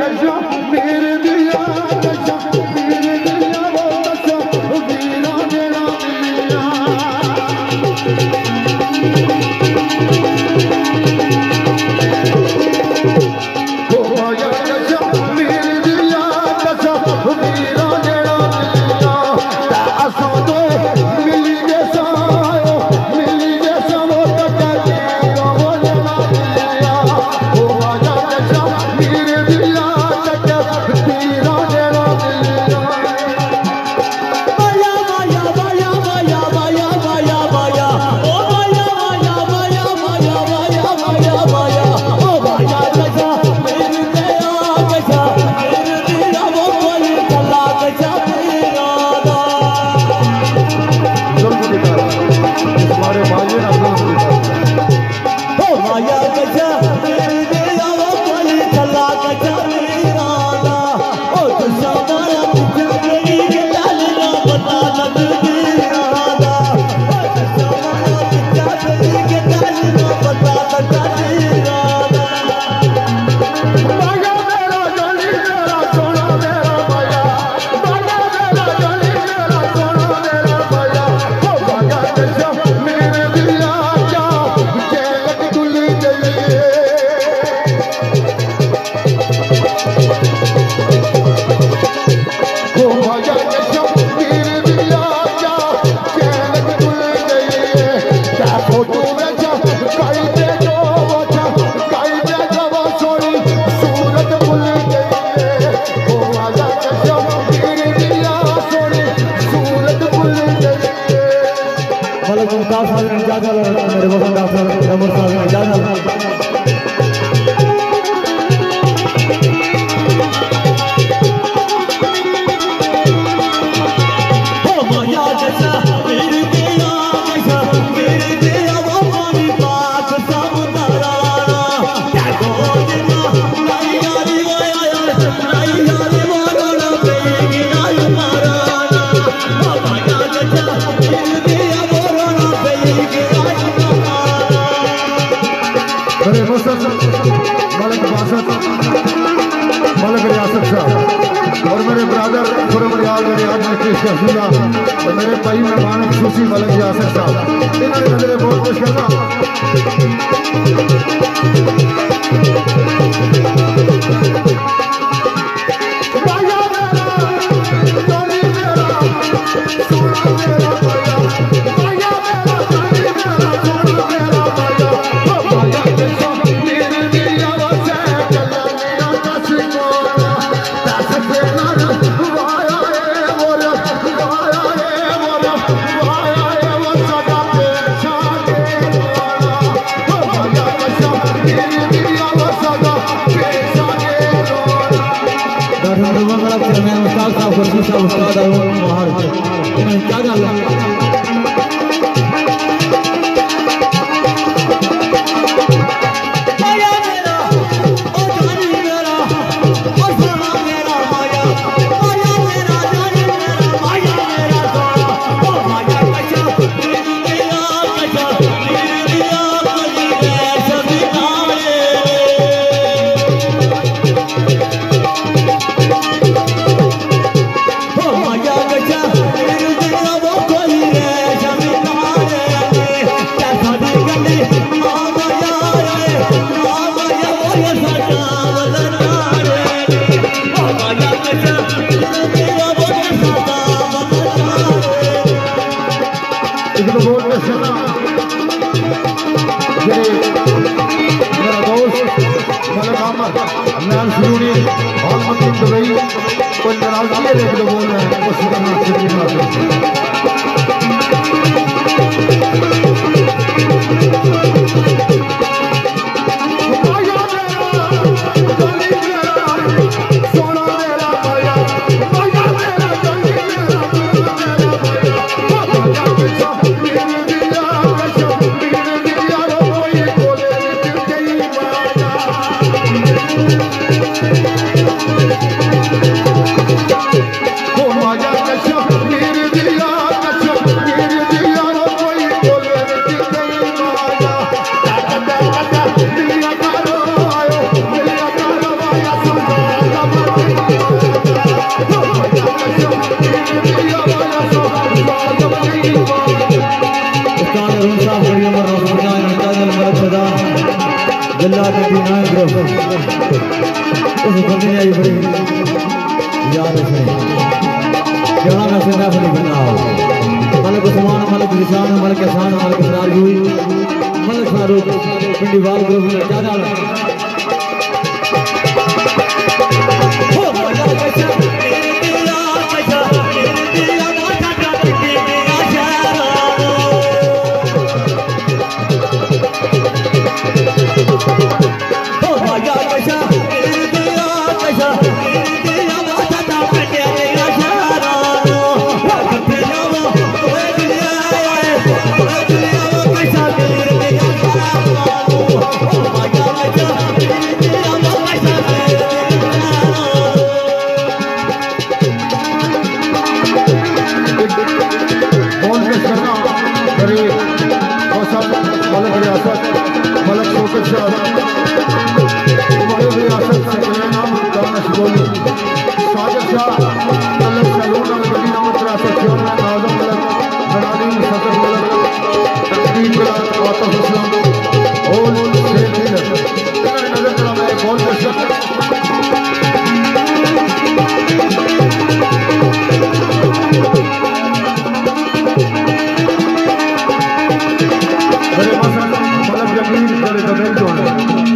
मेरे वफादार साहब अमर साहब इजाजत मलिक बासत मलिक रियासत साहब और मेरे ब्रदर खुरमरियाल मेरे आज और मेरे भाई मेहमान खुशी मलिक रियासत साहब इन्होंने नजरे बहुत खुश करना क्या गल मेरा दोस्त मलिक अहमद अमनान सुरूरी और मकीन दुबई कोई नाराजगी है लेकिन बोल रहे हैं वो शुक्रिया उस बंदे ने आई बड़ी याद है क्या ना सिंधा बड़ी बनाओ मलक उस्मान मलक निशान मलक हसन मलक सराजुई मलक फारूक पिंडी वाल ग्रुप में क्या डाला हो मजा कैसा तेरा कैसा तेरा माथा का तेरा जारा हो मजा कैसा तेरा कैसा तेरा माथा का तेरा जारा मलक शौकत शाह हमारे रियासत से नाम दानिश गोली साजिद शाह मलक सलून अल-बदी नामत रियासत चेयरमैन आजम मलक बनानी सदर मलक तकदीर बिलाल आतफ इस्लाम और शेख लीडर नजर करा मैं बहुत दर्शक मेरे पास मलक जमीन मेरे जमीन जो है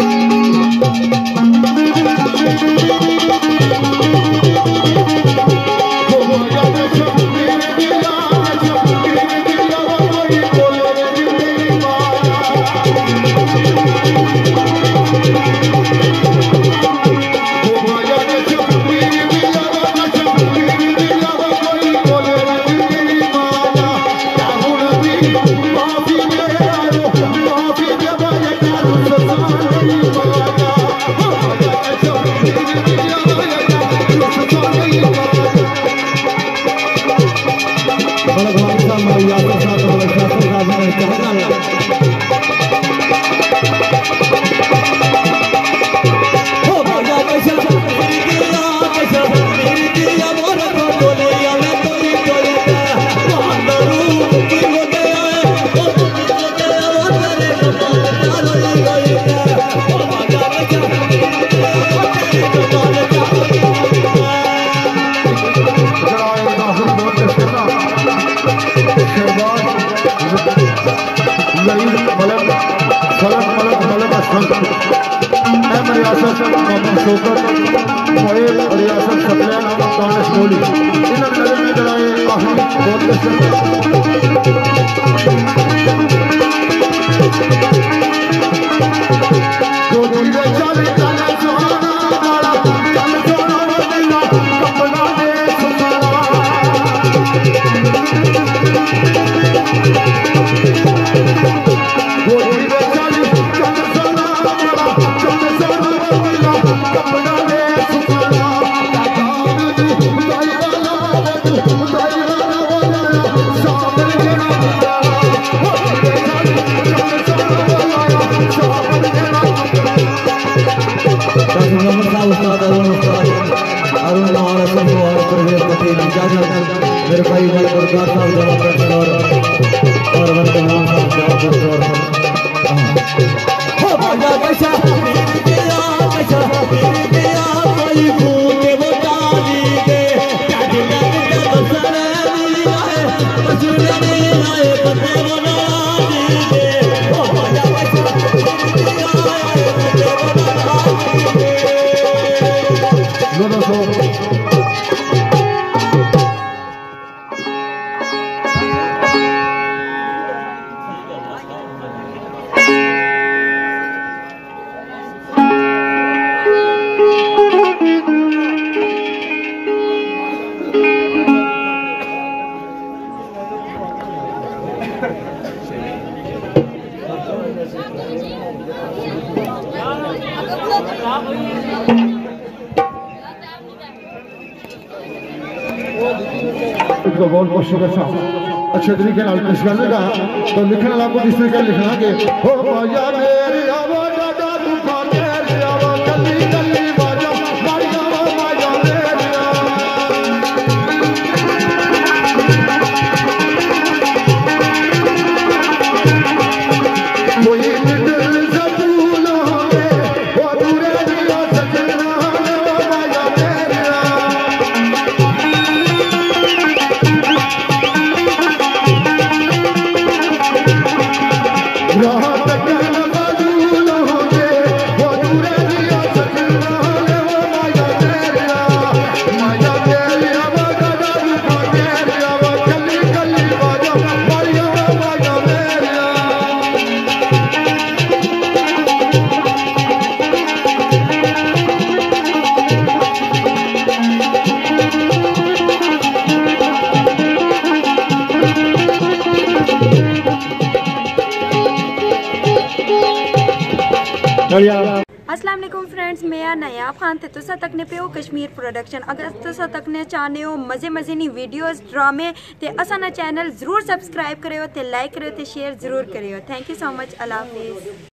शौकत मोहित रियासत सप्लान नामक दानिश गोली इन नजर में जलाए आखिरी बहुत मेरे भाई वाले गुरगार साहब जवाब और वर्तमान साहब जवाब हो भैया कैसा तेरा कैसा तेरा कोई भूते वो डाली दे क्या दिला के बसरे आए बसरे आए बसरे वो डाली दे हो भैया कैसा तेरा दोनों बहुत बहुत शुक्रिया अच्छे तरीके पेश करने का तो लिखने वाला को इस तरीके लिखना कि हो भैया मेरी आवाज़ दादा दुखा मेरी आवाज़ गली गली बाजा मारिया माया मेरी कोई दिल से भूलो वो दूर अस्सलाम वालेकुम फ्रेंड्स, मैं नयाब खान थे तुसा तकने पे हो कश्मीर प्रोडक्शन। अगर तुसा तकने चाहने हो मज़े नी वीडियोस ड्रामे ते असा ना चैनल ज़रूर सब्सक्राइब करो ते लाइक करो ते शेयर ज़रूर करो। Thank you so much. अल्लाह हाफिज़।